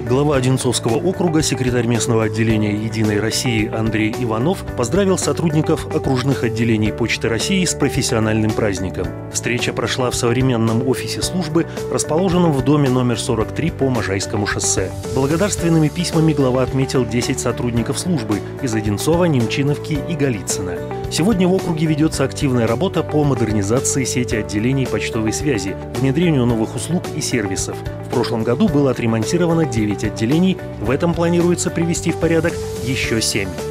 Глава Одинцовского округа, секретарь местного отделения «Единой России» Андрей Иванов поздравил сотрудников окружных отделений Почты России с профессиональным праздником. Встреча прошла в современном офисе службы, расположенном в доме номер 43 по Можайскому шоссе. Благодарственными письмами глава отметил 10 сотрудников службы из Одинцова, Немчиновки и Голицына. Сегодня в округе ведется активная работа по модернизации сети отделений почтовой связи, внедрению новых услуг и сервисов. В прошлом году было отремонтировано 9 отделений, в этом планируется привести в порядок еще 7.